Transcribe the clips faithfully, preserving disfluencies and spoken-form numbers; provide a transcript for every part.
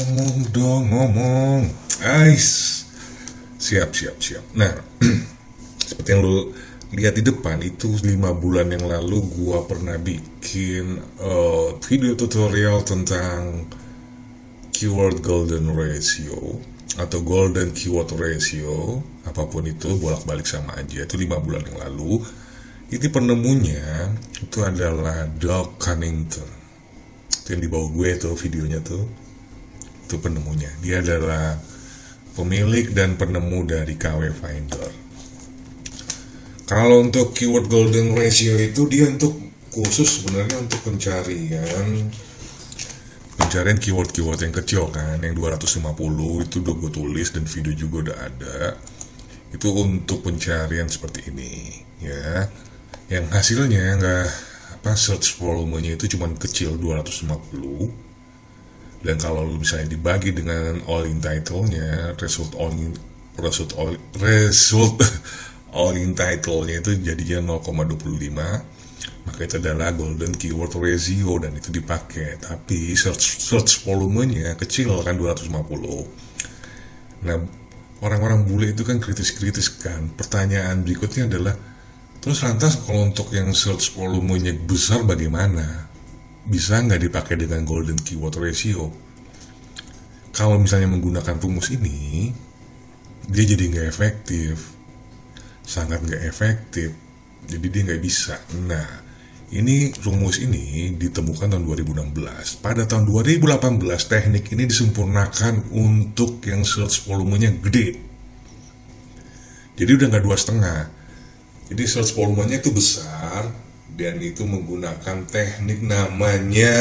ngomong dong, ngomong. Ais. Siap, siap, siap. Nah, seperti yang lu lihat di depan itu lima bulan yang lalu gua pernah bikin uh, video tutorial tentang keyword golden ratio atau golden keyword ratio, apapun itu bolak-balik sama aja. Itu lima bulan yang lalu. Ini penemunya itu adalah Doug Cunnington. Itu yang di bawah gue tuh videonya tuh. Itu penemunya. Dia adalah pemilik dan penemu dari K W Finder. Kalau untuk keyword golden ratio itu dia untuk khusus sebenarnya untuk pencarian pencarian keyword-keyword yang kecil kan, yang dua ratus lima puluh itu udah gue tulis dan video juga udah ada. Itu untuk pencarian seperti ini ya. Yang hasilnya nggak apa search volumenya itu cuma kecil dua ratus lima puluh. Dan kalau misalnya dibagi dengan all in title-nya, result all in result all result all in title-nya itu jadinya nol koma dua lima. Maka itu adalah golden keyword ratio dan itu dipakai. Tapi search search volumenya kecil kan dua ratus lima puluh. Nah, orang-orang bule itu kan kritis-kritis kan. Pertanyaan berikutnya adalah, terus lantas kalau untuk yang search volumenya besar bagaimana? Bisa nggak dipakai dengan golden keyword ratio? Kalau misalnya menggunakan rumus ini, dia jadi nggak efektif, sangat nggak efektif. Jadi dia nggak bisa. Nah, ini rumus ini ditemukan tahun dua ribu enam belas. Pada tahun dua ribu delapan belas teknik ini disempurnakan untuk yang search volumenya gede. Jadi udah nggak dua setengah. Jadi search volumenya itu besar dan itu menggunakan teknik namanya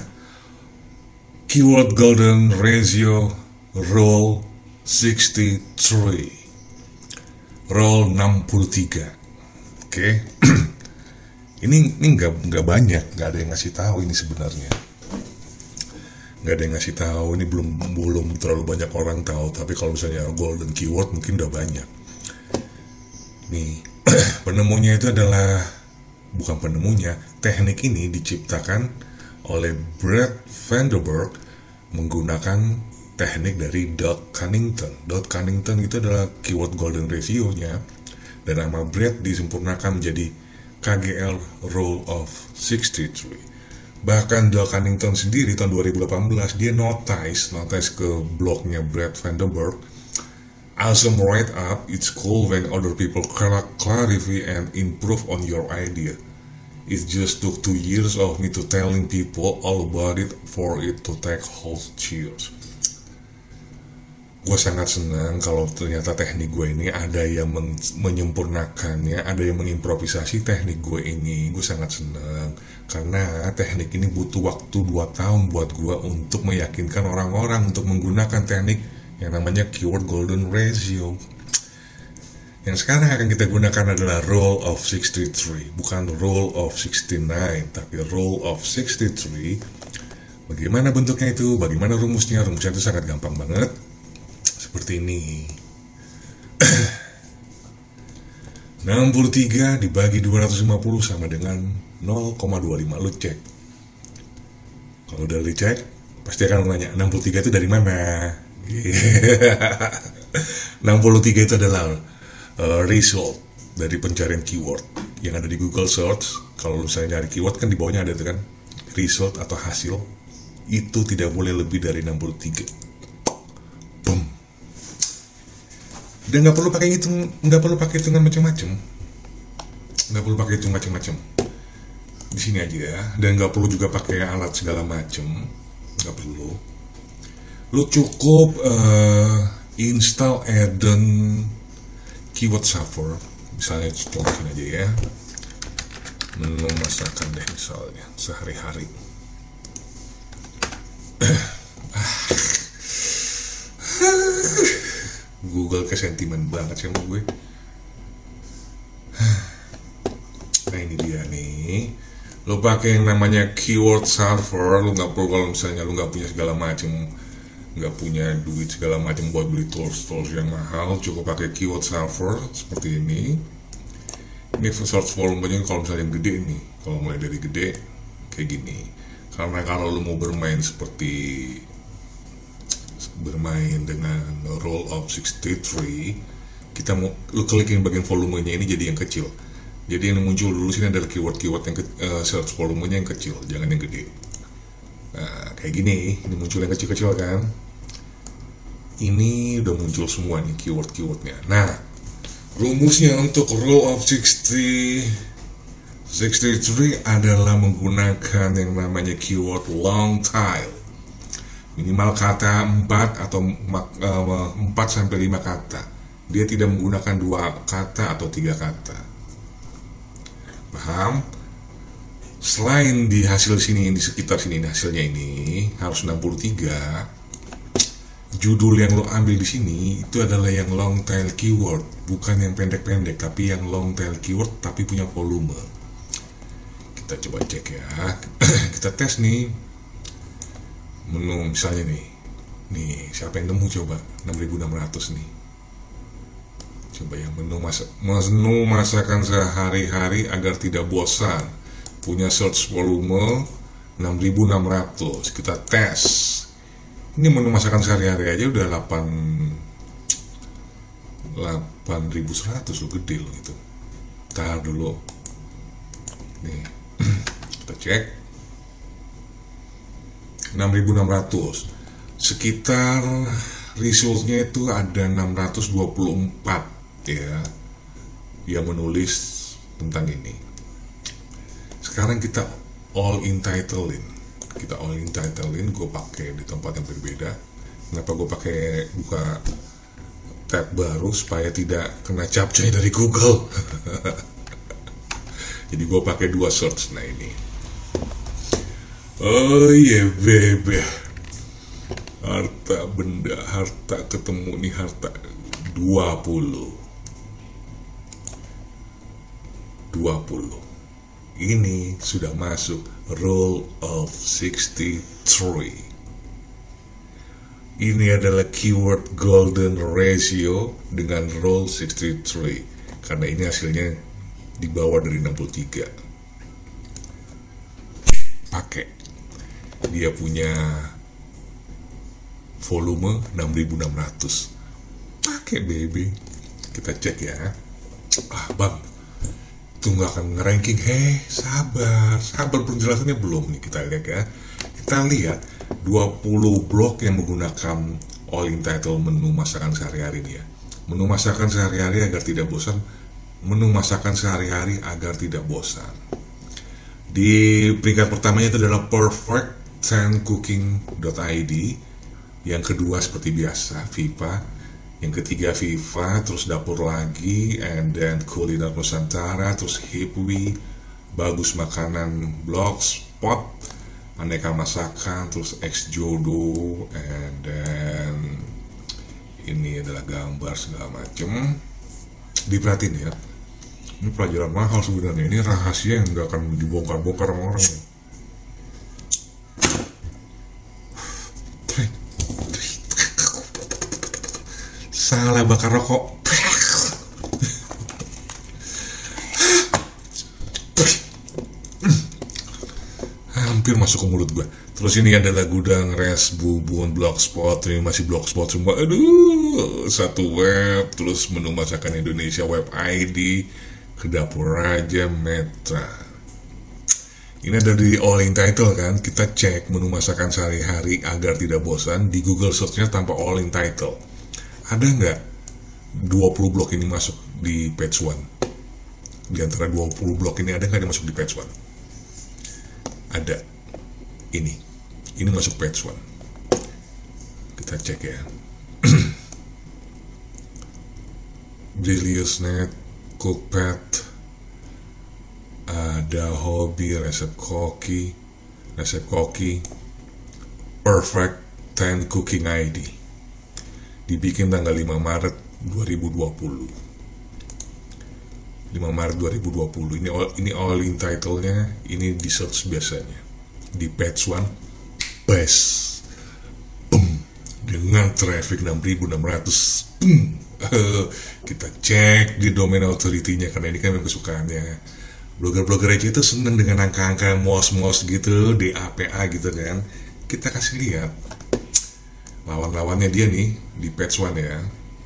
keyword golden ratio rule sixty-three. Rule enam puluh tiga. Oke. Okay. ini ini nggak nggak banyak, nggak ada yang ngasih tahu ini sebenarnya. Nggak ada yang ngasih tahu, ini belum belum terlalu banyak orang tahu, tapi kalau misalnya golden keyword mungkin udah banyak. Nih, penemunya itu adalah bukan penemunya, teknik ini diciptakan oleh Brad Vanderburg menggunakan teknik dari Doug Cunnington. Doug Cunnington itu adalah keyword golden ratio-nya dan nama Brad disempurnakan menjadi K G L Rule of sixty-three. Bahkan Doug Cunnington sendiri tahun dua ribu delapan belas dia notice notice ke blognya Brad Vanderburg. Awesome write up, it's cool when other people clarify and improve on your idea. It just took two years of me to telling people all about it for it to take hold. Cheers. Gue sangat senang kalau ternyata teknik gue ini ada yang men- menyempurnakannya, ada yang mengimprovisasi teknik gue ini. Gue sangat senang karena teknik ini butuh waktu dua tahun buat gue untuk meyakinkan orang-orang untuk menggunakan teknik yang namanya keyword golden ratio. Yang sekarang akan kita gunakan adalah rule of sixty-three, bukan rule of sixty-nine, tapi rule of sixty-three. Bagaimana bentuknya itu? Bagaimana rumusnya? Rumusnya itu sangat gampang banget. Seperti ini. enam puluh tiga dibagi dua ratus lima puluh sama dengan nol koma dua lima. Lu cek. Kalau udah lu cek, pasti akan nanya enam puluh tiga itu dari mana? enam puluh tiga itu adalah uh, result dari pencarian keyword yang ada di Google Search. Kalau misalnya nyari keyword kan di bawahnya ada itu kan result atau hasil. Itu tidak boleh lebih dari enam puluh tiga. Boom. Dan nggak perlu pakai hitung, nggak perlu pakai hitungan macam-macam. Nggak perlu pakai hitung macam-macam. Di sini aja ya. Dan nggak perlu juga pakai alat segala macam. Nggak perlu. Lu cukup uh, install add-on keyword server. Misalnya contohin aja ya, menu masakan deh misalnya sehari-hari. Google kesentimen banget sama gue. Nah ini dia nih. Lu pakai yang namanya keyword server. Lu nggak perlu kalau misalnya lu nggak punya segala macam, nggak punya duit segala macam buat beli tools-tools yang mahal, cukup pakai keyword server seperti ini. Ini search volumenya kalau misalnya yang gede nih, kalau mulai dari gede kayak gini. Karena kalau lu mau bermain seperti main dengan roll of sixty-three, kita mau lu klikin bagian volumenya ini jadi yang kecil. Jadi yang muncul dulu sini adalah keyword-keyword yang ke, uh, search volumenya yang kecil, jangan yang gede. Nah, kayak gini, ini muncul yang kecil-kecil kan. Ini udah muncul semua nih keyword-keywordnya. Nah, rumusnya untuk roll of sixty, sixty-three adalah menggunakan yang namanya keyword long tail. Minimal kata empat atau empat sampai lima kata. Dia tidak menggunakan dua kata atau tiga kata. Paham? Selain di hasil sini, di sekitar sini hasilnya ini harus enam puluh tiga. Judul yang lo ambil di sini itu adalah yang long tail keyword, bukan yang pendek-pendek, tapi yang long tail keyword tapi punya volume. Kita coba cek ya. Kita tes nih. Menu misalnya nih. Nih, siapa yang nemu coba? enam ribu enam ratus nih. Coba yang menu masak, menu masakan sehari-hari agar tidak bosan. Punya search volume enam ribu enam ratus. Kita tes. Ini menu masakan sehari-hari aja udah delapan ribu seratus loh, gede loh itu. Tahan dulu. Nih. Kita cek. enam ribu enam ratus. Sekitar resultnya itu ada enam ratus dua puluh empat ya yang menulis tentang ini. Sekarang kita all in titlein, kita all in titlein. Gue pakai di tempat yang berbeda. Kenapa gue pakai buka tab baru? Supaya tidak kena captcha dari Google. Jadi gue pakai dua search. Nah ini, oh iya yeah, bebe, harta benda, harta ketemu nih, harta dua puluh. Ini sudah masuk roll of sixty-three. Ini adalah keyword golden ratio dengan roll sixty-three, karena ini hasilnya di bawah dari enam puluh tiga. Pakai, dia punya volume enam ribu enam ratus. Pakai baby. Kita cek ya. Ah bang, itu nggak akan nge-ranking. Heh, sabar, sabar, penjelasannya belum nih. Kita lihat ya. Kita lihat dua puluh blog yang menggunakan all in title menu masakan sehari-hari nih ya. Menu masakan sehari-hari agar tidak bosan. Menu masakan sehari-hari agar tidak bosan. Di peringkat pertamanya itu adalah perfect ten cooking dot i d. Yang kedua seperti biasa Viva. Yang ketiga Viva, terus dapur lagi, and then kuliner Nusantara, terus Hipwi, bagus makanan, blogspot, aneka masakan, terus ex jodoh, and then ini adalah gambar segala macem. Diperhatiin ya, ini pelajaran mahal sebenarnya, ini rahasia yang nggak akan dibongkar-bongkar sama orang. Salah bakar rokok. Hampir masuk ke mulut gue. Terus ini adalah gudang res bubun blogspot. Ini masih blogspot semua. Aduh, satu web. Terus menu masakan Indonesia, web I D, ke dapur Raja Metra. Ini ada di all in title kan. Kita cek menu masakan sehari-hari agar tidak bosan. Di Google search-nya tanpa all in title. Ada nggak dua puluh blog ini masuk di page one? Di antara dua puluh blog ini ada nggak yang masuk di page one? Ada. Ini. Ini masuk page one. Kita cek ya. Brilliusnet, Cookpad, ada hobi, resep koki, resep koki, perfect ten cooking I D. Dibikin tanggal lima Maret dua ribu dua puluh. lima Maret dua ribu dua puluh. Ini all, ini all in title-nya, ini di search biasanya. Di page one, best. Boom. Dengan traffic enam ribu enam ratus. Boom. Kita cek di domain authority-nya, karena ini kan memang kesukaannya. Blogger-blogger aja itu seneng dengan angka-angka mos-mos gitu, D A P A gitu kan. Kita kasih lihat. lawan-lawannya dia nih di patch one ya.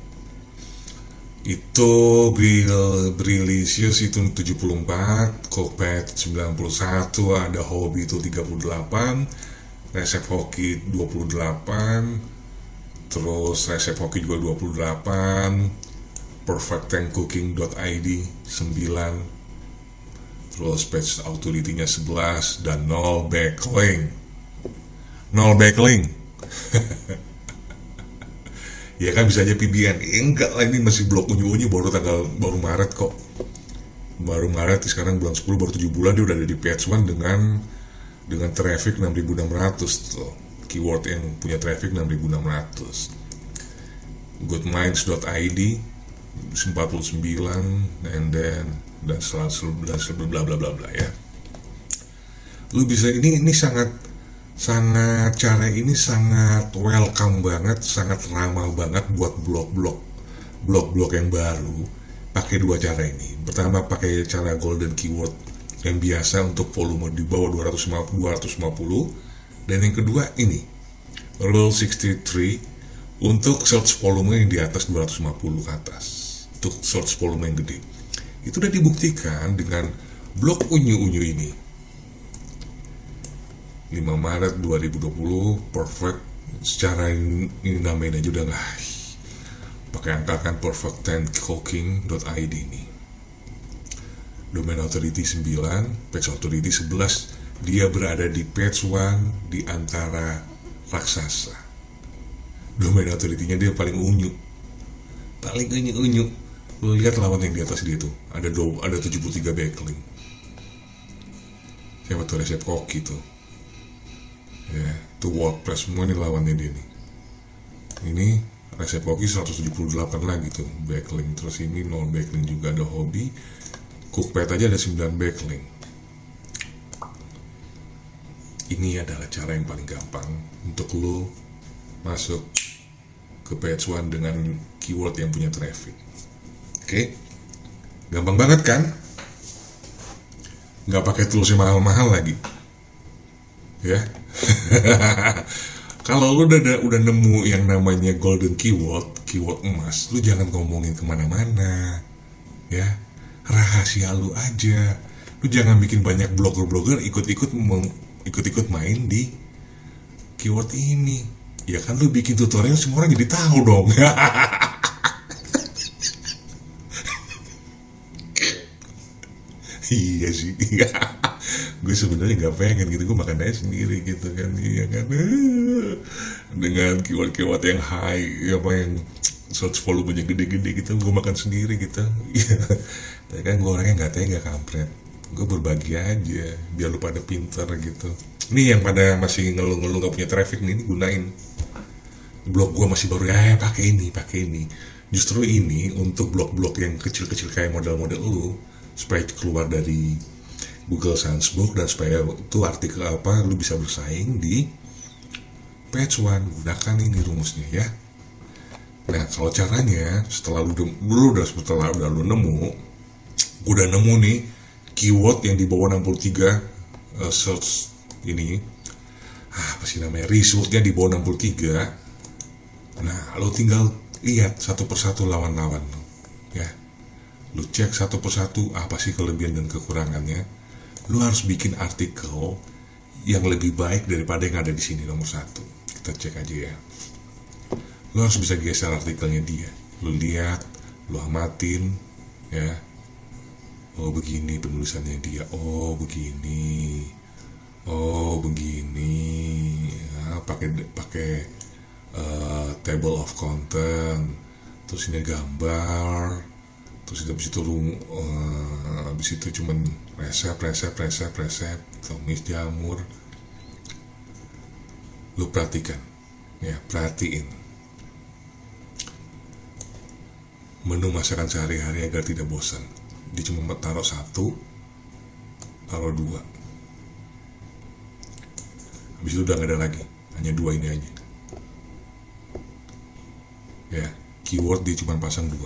Itu Bril Brilicious itu tujuh puluh empat, Cockpad sembilan puluh satu, ada Hobby itu tiga puluh delapan, Resep Hoki dua puluh delapan, terus Resep Hoki juga dua puluh delapan, perfect tank cooking dot i d sembilan, terus patch authority-nya sebelas, dan nol backlink. Nol backlink. Ya kan bisa aja P B N. Eh, enggak lah, ini masih blok unyu-unyu, baru tanggal baru Maret kok. Baru Maret, sekarang bulan sepuluh, baru tujuh bulan dia udah ada di patch one dengan dengan traffic enam ribu enam ratus tuh. Keyword yang punya traffic enam ribu enam ratus. goodminds dot i d empat puluh sembilan, and then dan selalu dan selalu bla bla bla bla ya. Lu bisa ini ini sangat sangat cara ini sangat welcome banget, sangat ramah banget buat blog-blog blog-blog yang baru. Pakai dua cara ini. Pertama pakai cara golden keyword yang biasa untuk volume di bawah dua ratus lima puluh, dan yang kedua ini rule enam puluh tiga untuk search volume yang di atas dua ratus lima puluh ke atas, untuk search volume yang gede. Itu udah dibuktikan dengan blog unyu-unyu ini. lima Maret dua ribu dua puluh, perfect. Secara ini, ini namain aja udah nggak pakai angka kan, perfect tank cooking dot i d ini. Domain authority sembilan, patch authority sebelas. Dia berada di patch one di antara raksasa. Domain authority-nya dia paling unyu. Paling unyu-unyu. Lu lihat lawan yang di atas dia tuh. Ada do, ada tujuh puluh tiga backlink. Siapa tuh? Resep Koki tuh. Ya, itu WordPress semua nih lawannya dia nih. Ini Resep Koki seratus tujuh puluh delapan lagi tuh backlink. Terus ini nol backlink juga, ada Hobby. Cookpad aja ada sembilan backlink. Ini adalah cara yang paling gampang untuk lo masuk ke patch one dengan keyword yang punya traffic. Oke, gampang banget kan? Nggak pakai tools yang mahal-mahal lagi, ya. Kalau lu udah udah nemu yang namanya golden keyword, keyword emas, lu jangan ngomongin kemana-mana, ya. Rahasia lu aja. Lu jangan bikin banyak blogger-blogger ikut-ikut ikut-ikut main di keyword ini. Ya kan lu bikin tutorial semua orang jadi tahu dong. Iya sih. Gue sebenarnya nggak pengen gitu, gue makan aja sendiri gitu kan, iya kan, dengan keyword-keyword yang high, apa yang search volumenya gede-gede gitu, gue makan sendiri gitu. Tapi kan gue orangnya nggak tega, kampret. Gue berbagi aja biar lu pada pinter gitu. Ini yang pada masih ngeluh-ngeluh nggak punya traffic nih, ini gunain blog gue masih baru, ya pakai ini, pakai ini. Justru ini untuk blog-blog yang kecil-kecil kayak model-model lu, supaya keluar dari Google Sandsbook dan supaya itu artikel apa lu bisa bersaing di patch one. Gunakan ini rumusnya ya. Nah, kalau caranya setelah lu, lu udah setelah udah lu nemu, udah nemu nih keyword yang di bawah enam puluh tiga uh, search ini, ah, apa sih namanya, resultnya di bawah enam puluh tiga. Nah, lu tinggal lihat satu persatu lawan-lawan lu, ya. Lu cek satu persatu apa sih kelebihan dan kekurangannya. Lu harus bikin artikel yang lebih baik daripada yang ada di sini nomor satu. Kita cek aja ya. Lu harus bisa geser artikelnya dia. Lu lihat, lu amatin, ya. Oh begini penulisannya dia. Oh begini. Oh begini. Ya, pakai pakai uh, table of content. Terus ini gambar. Terus habis itu uh, habis itu cuman resep, resep, resep, resep, tumis jamur. Lu perhatikan, ya, perhatiin menu masakan sehari-hari agar tidak bosan. Dia cuma taruh satu, taruh dua. Habis itu udah gak ada lagi, hanya dua ini aja. Ya, keyword dia cuma pasang dua.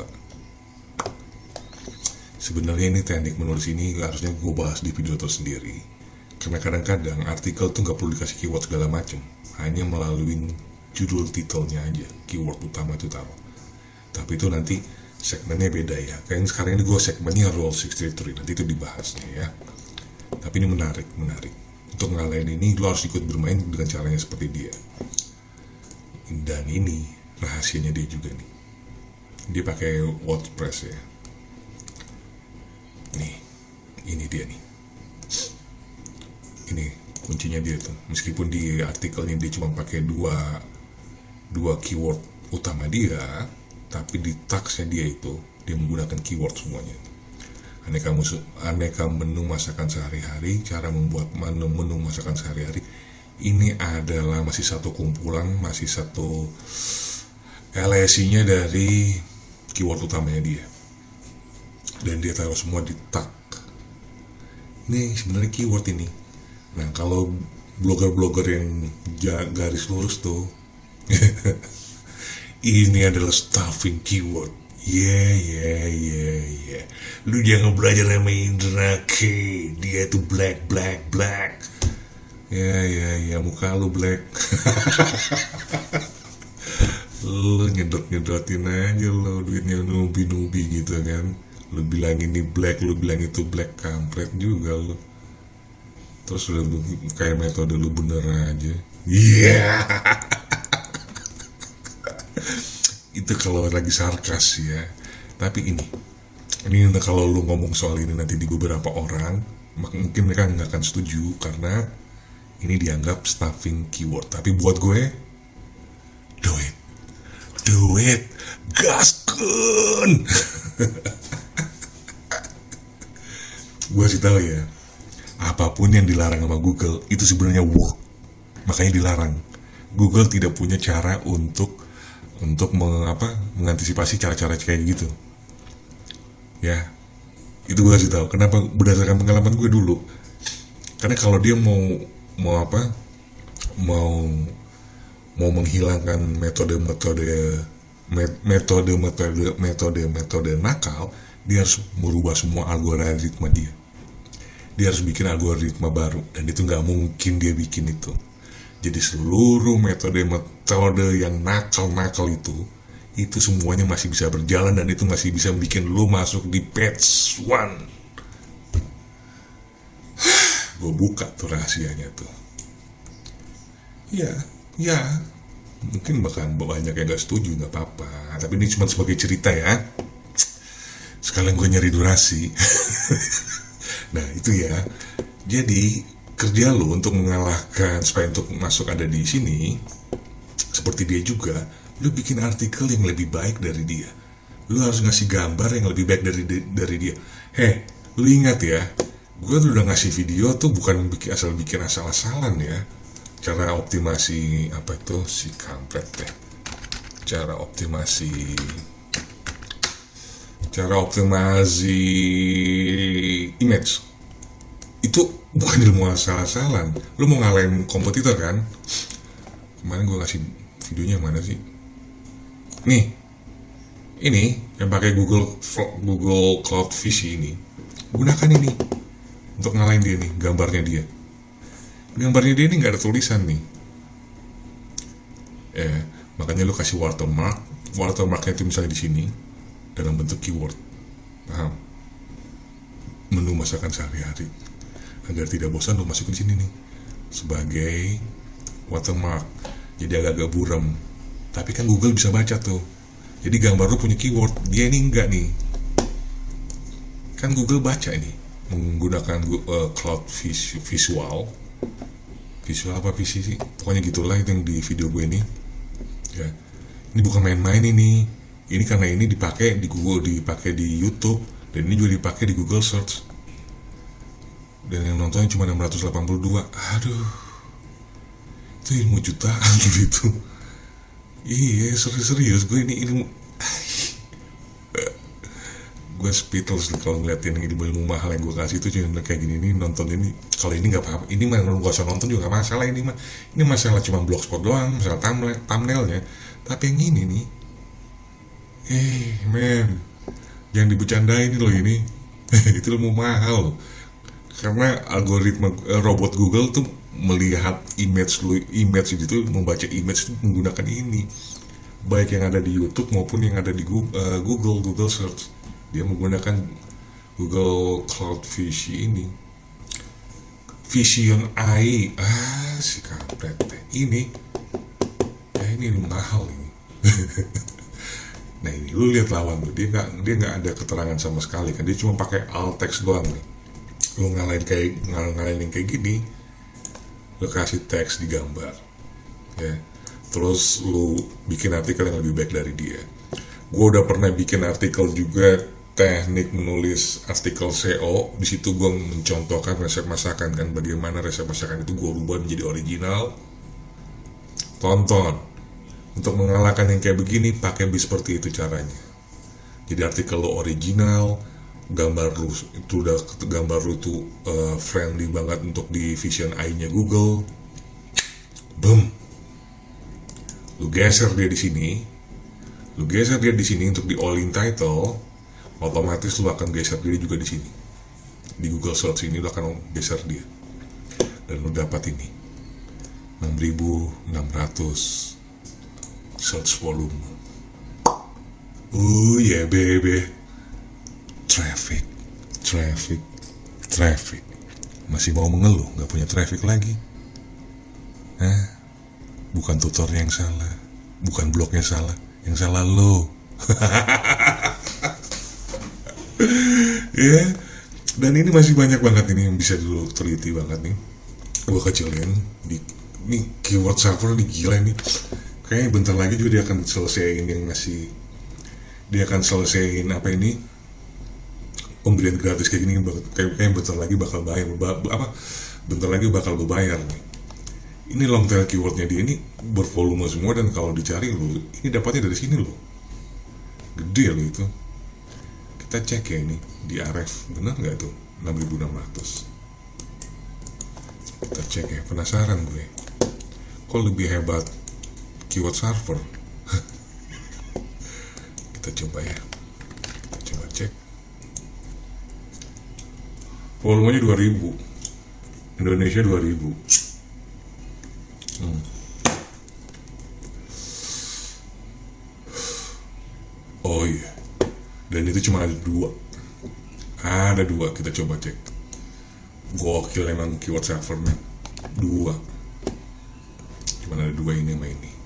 Sebenarnya ini teknik menulis ini harusnya gue bahas di video tersendiri. Karena kadang-kadang artikel tuh gak perlu dikasih keyword segala macem, hanya melalui judul titelnya aja, keyword utama itu taruh. Tapi itu nanti segmennya beda ya. Kayak sekarang ini gue segmennya Rule enam puluh tiga, nanti itu dibahasnya ya. Tapi ini menarik, menarik. Untuk ngalahin ini lo harus ikut bermain dengan caranya seperti dia. Dan ini rahasianya dia juga nih. Dia pakai WordPress ya. Nih, ini dia nih. Ini kuncinya dia tuh. Meskipun di artikelnya dia cuma pakai dua dua keyword utama dia, tapi di tagsnya dia itu dia menggunakan keyword semuanya. Aneka musuh, aneka menu masakan sehari-hari, cara membuat menu menu masakan sehari-hari. Ini adalah masih satu kumpulan, masih satu L S I-nya dari keyword utamanya dia. Dan dia taruh semua di tag. Ini sebenarnya keyword ini. Nah, kalau blogger-blogger yang garis lurus tuh, ini adalah stuffing keyword. Yeah, yeah, yeah, yeah. Lu jangan belajar sama Indra K. Dia itu black, black, black. Ya, ya, ya, muka lu black. Lu nyedot-nyedotin aja lo, duitnya nubi-nubi gitu kan. Lu bilang ini black, lu bilang itu black, kampret juga lu. Terus lu kayak metode lu bener aja. Iya. Yeah. Itu kalau lagi sarkas ya. Tapi ini ini kalau lu ngomong soal ini nanti di beberapa orang, mungkin mereka nggak akan setuju karena ini dianggap stuffing keyword. Tapi buat gue, do it, do it, gaskun. Gue kasih tahu ya, apapun yang dilarang sama Google itu sebenarnya work, makanya dilarang. Google tidak punya cara untuk untuk mengapa mengantisipasi cara-cara kayak gitu. Ya, itu gue kasih tahu. Kenapa? Berdasarkan pengalaman gue dulu. Karena kalau dia mau mau apa? Mau mau menghilangkan metode-metode metode-metode metode-metode nakal, dia harus merubah semua algoritma dia. Dia harus bikin algoritma baru, dan itu nggak mungkin dia bikin itu. Jadi seluruh metode-metode yang nakal-nakal itu, itu semuanya masih bisa berjalan dan itu masih bisa bikin lo masuk di page one. Gue buka tuh rahasianya tuh. Ya, ya, mungkin bahkan banyak yang gak setuju, gak apa-apa. Tapi ini cuma sebagai cerita ya. Sekalian gue nyari durasi. Nah itu ya. Jadi kerja lo untuk mengalahkan supaya untuk masuk ada di sini, seperti dia juga, lo bikin artikel yang lebih baik dari dia. Lo harus ngasih gambar yang lebih baik dari dari dia. Heh, lo ingat ya, gue tuh udah ngasih video tuh bukan bikin asal bikin asal-asalan ya. Cara optimasi apa itu si kampret deh. Cara optimasi, cara optimasi image. Itu bukan ilmu asal-asalan. Lu mau ngalahin kompetitor kan? Kemarin gue ngasih videonya mana sih? Nih, ini yang pakai Google Google Cloud Vision ini, gunakan ini untuk ngalahin dia nih, gambarnya dia. Gambarnya dia ini nggak ada tulisan nih. Eh, makanya lu kasih watermark. Watermarknya itu misalnya di sini dalam bentuk keyword. Paham? Menu masakan sehari-hari. Agar tidak bosan lu masukin sini nih sebagai watermark. Jadi agak-agak buram. Tapi kan Google bisa baca tuh. Jadi gambar lu punya keyword, dia ini enggak nih. Kan Google baca ini menggunakan uh, cloud vis- visual. Visual apa visi sih? Pokoknya gitulah itu yang di video gue ini. Ya. Ini bukan main-main ini. Ini karena ini dipakai di Google, dipakai di YouTube, dan ini juga dipakai di Google Search. Dan yang nontonnya cuma enam ratus delapan puluh dua. Aduh, itu ilmu jutaan gitu. Iya, serius-serius gue ini ilmu. Gue speechless kalau ngeliatin ilmu ilmu mahal yang gue kasih itu cuma kayak gini nih, nonton ini. Kalau ini nggak apa-apa, ini mah gak usah nonton juga nggak masalah. Ini mah ini masalah cuma blogspot doang, masalah thumbnail, thumbnailnya. Tapi yang ini nih, eh men, jangan dibercandain loh ini. Itu ilmu mahal loh. Karena algoritma eh, robot Google tuh melihat image lu, image itu membaca image itu menggunakan ini, baik yang ada di YouTube maupun yang ada di Google, uh, Google Google Search. Dia menggunakan Google Cloud Vision ini, Vision A I. Ah, si kampret ini, ya ini mahal ini. Nah ini lu lihat lawan tuh, dia nggak dia nggak ada keterangan sama sekali kan, dia cuma pakai alt text doang nih. Lu ngalahin kayak ngalahin kayak gini, lu kasih teks di gambar, ya. Terus lu bikin artikel yang lebih baik dari dia. Gue udah pernah bikin artikel juga, teknik menulis artikel S E O. Di situ gue mencontohkan resep masakan kan, bagaimana resep masakan itu gue rubah menjadi original. Tonton. Untuk mengalahkan yang kayak begini, pakai bis seperti itu caranya. Jadi artikel lo original, gambar lu itu udah gambar lu itu uh, friendly banget untuk di Vision A I-nya Google. Boom. Lu geser dia di sini, lu geser dia di sini untuk di all in title, otomatis lu akan geser dia juga di sini. Di Google Search ini lu akan geser dia, dan lu dapat ini enam ribu enam ratus search volume. Oh yeah baby, traffic, traffic, traffic. Masih mau mengeluh nggak punya traffic lagi? Hah? Bukan tutornya yang salah, bukan blognya salah, yang salah lo. Ya, dan ini masih banyak banget ini yang bisa dulu teliti banget nih. Gue kecilin di ini keyword server nih, gila nih. Kayaknya bentar lagi juga dia akan selesaiin yang ngasih, dia akan selesaiin apa ini, pembelian gratis kayak gini. Kayak kayak bentar lagi bakal bayar, apa? Bentar lagi bakal gue bayar nih. Ini long tail keywordnya dia ini bervolume semua, dan kalau dicari lo, ini dapatnya dari sini lo, gede lo itu. Kita cek ya ini di Ahrefs, benar nggak tuh enam ribu enam ratus? Kita cek ya, penasaran gue. Kok lebih hebat keyword server? Kita coba ya, kita coba cek. Volumenya dua ribu, Indonesia dua ribu. Hmm. Oh iya, dan itu cuma ada dua, ada dua. Kita coba cek. Gokil emang keyword servernya, dua. Cuma ada dua, ini sama ini.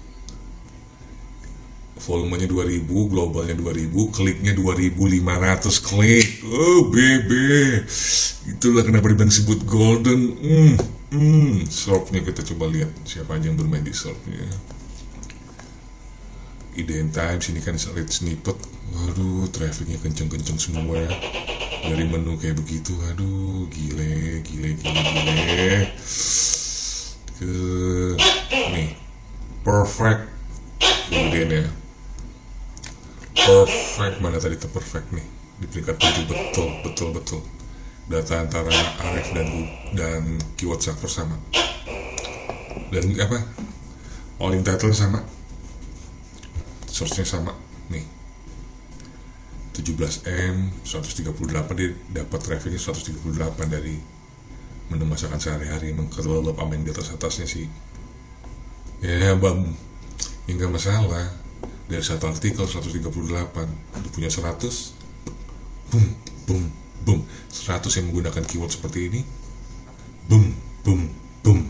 Volumenya dua ribu, globalnya dua ribu, kliknya dua ribu lima ratus klik. Oh bebe, itulah kenapa disebut golden. Hmm. Hmm, shortnya kita coba lihat siapa aja yang bermain di shortnya. Idea Times ini kan read snippet. Waduh, trafficnya kenceng-kenceng semua ya. Dari menu kayak begitu, aduh, gile, gile, gile, gile. Ke nih, perfect, kemudian ya, perfect, mana tadi tuh perfect nih, di peringkat tujuh, betul, betul, betul. Data antara Ahrefs dan dan keyword server sama, dan apa, all in title sama, source-nya sama nih, tujuh belas M, seratus tiga puluh delapan. Dia dapat trafficnya seratus tiga puluh delapan dari menu masakan sehari-hari. Emang kalau lo pamen di atas atasnya sih ya bam, ya nggak masalah. Dari satu artikel seratus tiga puluh delapan, lu punya seratus, boom, boom, boom, seratus yang menggunakan keyword seperti ini, boom, boom, boom.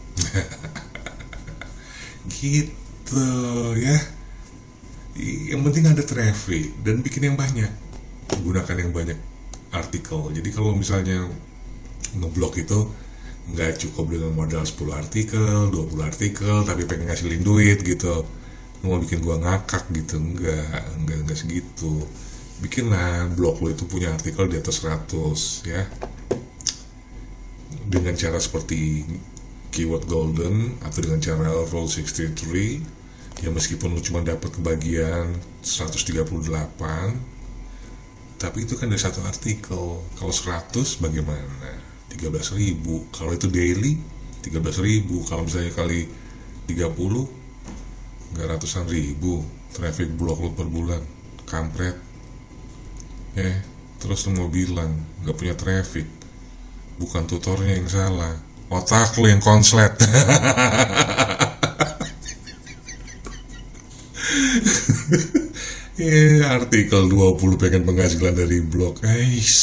Gitu ya. Yang penting ada traffic dan bikin yang banyak, menggunakan yang banyak artikel. Jadi kalau misalnya ngeblok itu nggak cukup dengan modal sepuluh artikel, dua puluh artikel, tapi pengen ngasilin duit gitu, mau bikin gua ngakak gitu, enggak, enggak, enggak segitu. Bikinlah blog lo itu punya artikel di atas seratus ya, dengan cara seperti keyword golden atau dengan cara rule enam puluh tiga. Ya meskipun lo cuma dapat kebagian seratus tiga puluh delapan, tapi itu kan dari satu artikel. Kalau seratus bagaimana? tiga belas ribu. Kalau itu daily tiga belas ribu. Kalau misalnya kali tiga puluh, nggak ratusan ribu traffic blog lo per bulan. Kampret ya. Terus lo mau bilang nggak punya traffic, bukan tutornya yang salah, otak lu yang konslet. Ya, artikel dua puluh pengen penghasilan dari blog, guys.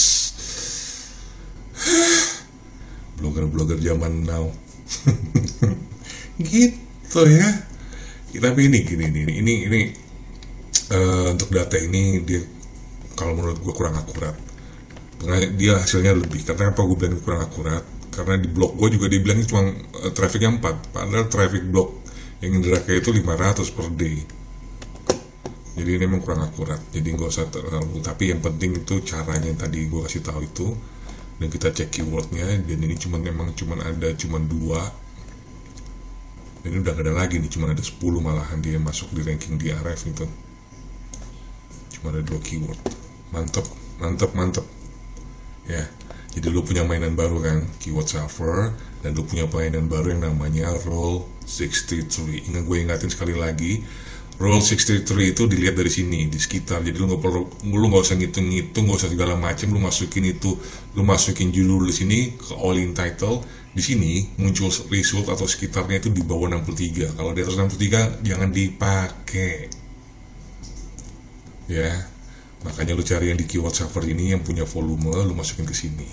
Blogger-blogger zaman now. Gitu ya. Tapi ini gini ini ini ini uh, untuk data ini dia kalau menurut gue kurang akurat. Dia hasilnya lebih. Karena apa gue bilang kurang akurat? Karena di blog gue juga dibilang cuma uh, trafficnya empat. Padahal traffic blog yang Indra kayak itu lima ratus per day. Jadi ini memang kurang akurat. Jadi nggak usah terlalu. Tapi yang penting itu caranya yang tadi gue kasih tahu itu. Dan kita cek keywordnya. Dan ini cuma memang cuma ada cuma dua. Dan ini udah gak ada lagi nih. Cuma ada sepuluh malahan dia masuk di ranking di Ahrefs itu. Cuma ada dua keyword. Mantep, mantep, mantep. Ya. Jadi lu punya mainan baru kan, keyword server. Dan lu punya mainan baru yang namanya Role enam puluh tiga. Ingat gue ingatin sekali lagi, Role enam puluh tiga itu dilihat dari sini, di sekitar. Jadi lu nggak perlu, lu nggak usah ngitung-ngitung, nggak usah segala macam. Lu masukin itu, lu masukin judul di sini ke all in title. Di sini muncul result atau sekitarnya itu di bawah enam puluh tiga. Kalau di atas enam puluh tiga jangan dipakai. Ya, makanya lu cari yang di keyword server ini yang punya volume, lu masukin ke sini.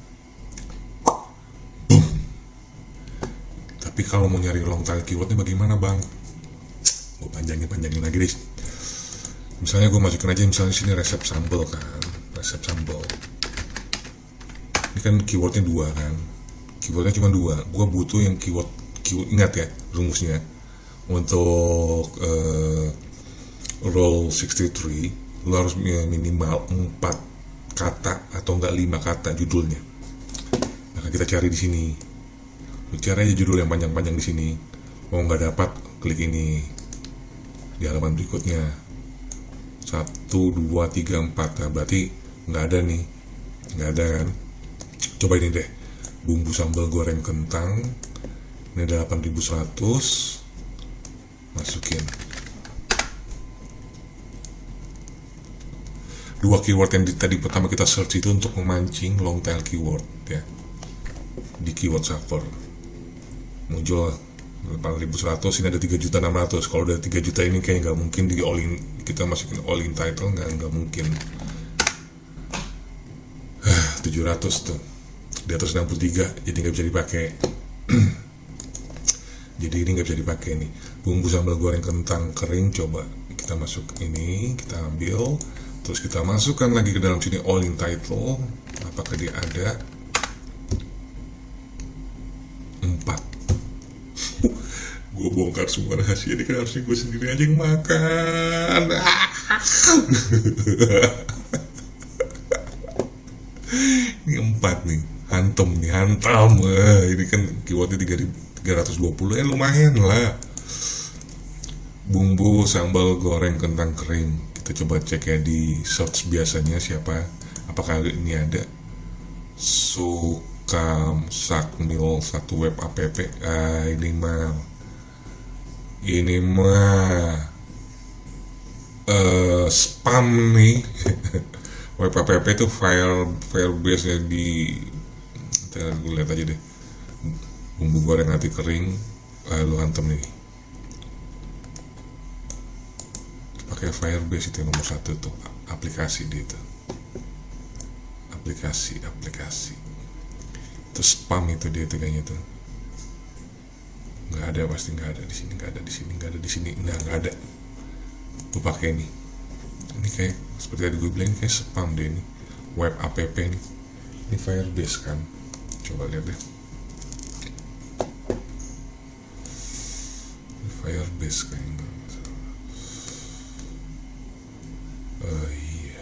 Boom. Tapi kalau mau nyari long tail keywordnya bagaimana bang? Gue panjangin-panjangin lagi deh. Misalnya gue masukin aja misalnya sini resep sambal kan, resep sambal. Ini kan keywordnya dua kan, keywordnya cuma dua. Gue butuh yang keyword, keyword ingat ya rumusnya untuk uh, Role enam puluh tiga, lo harus minimal empat kata atau enggak lima kata judulnya. Nah kita cari di sini, lu cari aja judul yang panjang-panjang di sini. Mau nggak dapat klik ini di halaman berikutnya satu, dua, tiga, empat. Nah berarti nggak ada nih, nggak ada kan. Coba ini deh, bumbu sambal goreng kentang ini ada delapan ribu seratus, masukin dua keyword yang di, tadi pertama kita search itu untuk memancing long tail keyword ya. Di keyword server muncul delapan ribu seratus, ini ada tiga juta enam ratus. Kalau udah tiga juta ini kayak nggak mungkin di all in, kita masukin all in title, nggak nggak mungkin. tujuh ratus tuh di atas enam puluh tiga, jadi nggak bisa dipakai. Jadi ini nggak bisa dipakai nih. Bumbu sambal goreng kentang kering, coba kita masuk ini, kita ambil, terus kita masukkan lagi ke dalam sini all in title. Apakah dia ada? Empat. Gue bongkar semua rahasia ini kan, harusnya gue sendiri aja yang makan. Ini empat nih, hantam nih, hantam. Wah, ini kan keywordnya tiga ratus dua puluh, eh lumayan lah. Bumbu sambal goreng kentang kering, kita coba cek ya di search biasanya siapa, apakah ini ada. Sukam Sakmil satu web app. Ah ini mah ini mah uh, spam nih. Web app itu file file base nya di, kita lihat aja deh. Bumbu goreng hati kering, lalu hantam nih. Pakai Firebase itu yang nomor satu tuh, aplikasi di itu. Aplikasi, aplikasi. Itu spam itu dia tuh kayaknya tuh. Nggak ada, pasti nggak ada di sini, nggak ada di sini, nggak ada di sini, nah nggak ada. Gue pakai ini. Ini kayak seperti tadi gue bilang, kayak spam deh ini. Web app nih. Ini Firebase kan. Coba lihat deh. Ini Firebase kayaknya. Uh, iya.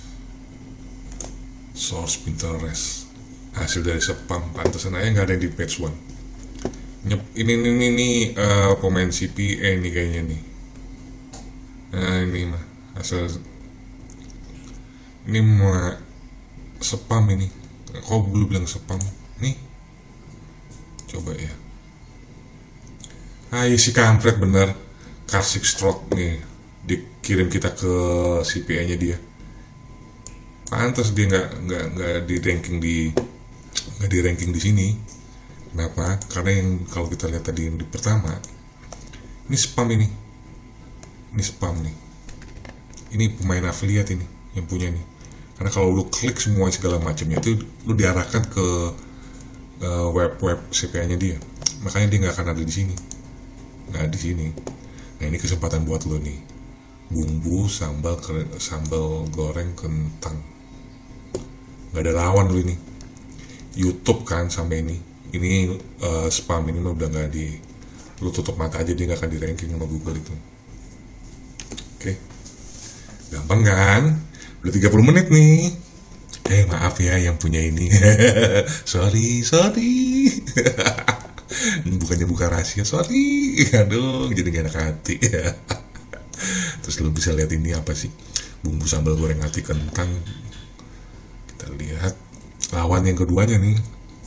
Source Pinterest, hasil dari spam, pantesan aja nggak ada yang di page one. Nyep, ini ini ini, ini uh, pemain C P A nih kayaknya nih. Nah ini mah hasil, ini mah spam ini. Kok belum bilang spam? Nih, coba ya. Ah si kampret bener, Karsik Stroke nih. Dikirim kita ke C P A nya dia. Pantas dia nggak nggak nggak di ranking di nggak di ranking di sini. Kenapa? Karena yang kalau kita lihat tadi yang di pertama, ini spam ini, ini spam nih. Ini pemain affiliate ini yang punya nih. Karena kalau lu klik semua segala macamnya itu lu diarahkan ke uh, web-web C P A-nya dia. Makanya dia nggak akan ada di sini, nggak ada di sini. Nah ini kesempatan buat lu nih. Bumbu sambal sambal goreng kentang. Nggak ada lawan lu ini. YouTube kan sampai ini. Ini uh, spam ini mah udah nggak di. Lu tutup mata aja, dia nggak akan di ranking sama Google itu. Oke, gampang kan? Udah tiga puluh menit nih. Eh maaf ya yang punya ini. sorry sorry. Bukannya buka rahasia, sorry. Aduh, jadi gak enak hati. Terus lu bisa lihat ini apa sih? Bumbu sambal goreng hati kentang. Kita lihat lawan yang keduanya nih.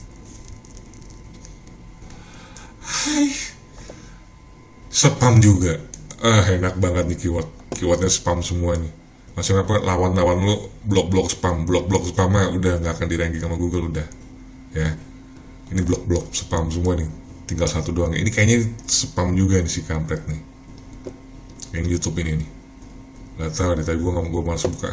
Hai. Spam juga. Ah, enak banget nih keyword. Keywordnya spam semua nih. Maksudnya apa? Lawan-lawan lu blok-blok spam, blok-blok spam mah udah nggak akan di-ranking sama Google udah. Ya. Ini blok-blok spam semua nih. Tinggal satu doang. Ini kayaknya spam juga nih si kampret nih. Yang YouTube ini nih. Gak tau deh, tadi gue nggak gue malas buka.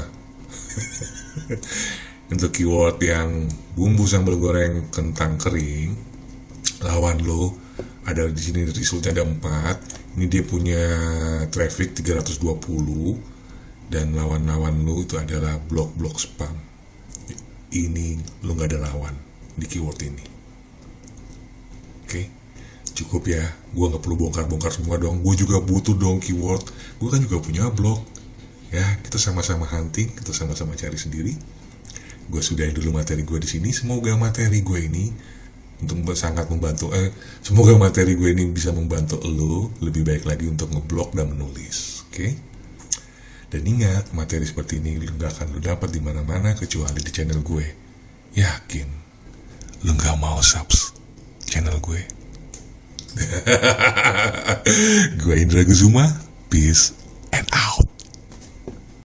Untuk keyword yang bumbu sambal goreng kentang kering, lawan lo ada di sini resultnya ada empat. Ini dia punya traffic tiga ratus dua puluh dan lawan-lawan lo itu adalah blok-blok spam. Ini lo nggak ada lawan di keyword ini. Oke, cukup ya. Gue nggak perlu bongkar-bongkar semua dong. Gue juga butuh dong keyword. Gue kan juga punya blog. Ya, kita sama-sama hunting, kita sama-sama cari sendiri. Gue sudahin dulu materi gue di sini. Semoga materi gue ini untuk sangat membantu. Eh, semoga materi gue ini bisa membantu lo lebih baik lagi untuk ngeblog dan menulis. Oke? Dan ingat, materi seperti ini lo gak akan lo dapat di mana-mana kecuali di channel gue. Yakin? Lo gak mau subs channel gue? Gue Indra Guzuma. Peace and out.